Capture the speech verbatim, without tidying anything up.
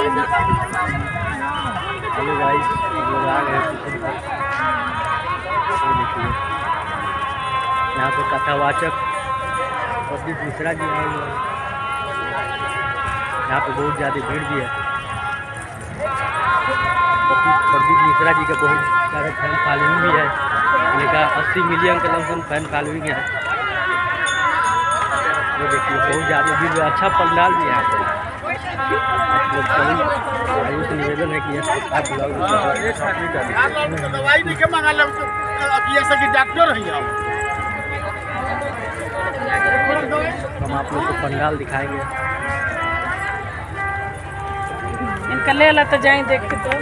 Hello guys, लोग आ गए station पर। देखिए यहाँ पे कथावाचक प्रदीप मिश्रा जी आए हुए हैं। यहाँ पे बहुत ज़्यादा भीड़ भी है। प्रदीप मिश्रा जी का बहुत ज़्यादा फैन फॉलोइंग भी है। इनका अस्सी मिलियन के लमसम फैन फॉलोइंग है। ये देखिए बहुत ज़्यादा भीड़ है। अच्छा पंडाल भी है यहाँ पर। लोग सभी भाइयों से निवेदन है कि आप ब्लॉग दवाई नहीं के मंगा लो ऐसा कि डॉक्टर है। हम आप लोग को पंडाल दिखाएंगे। इनका ले ला तो जाए देख के तो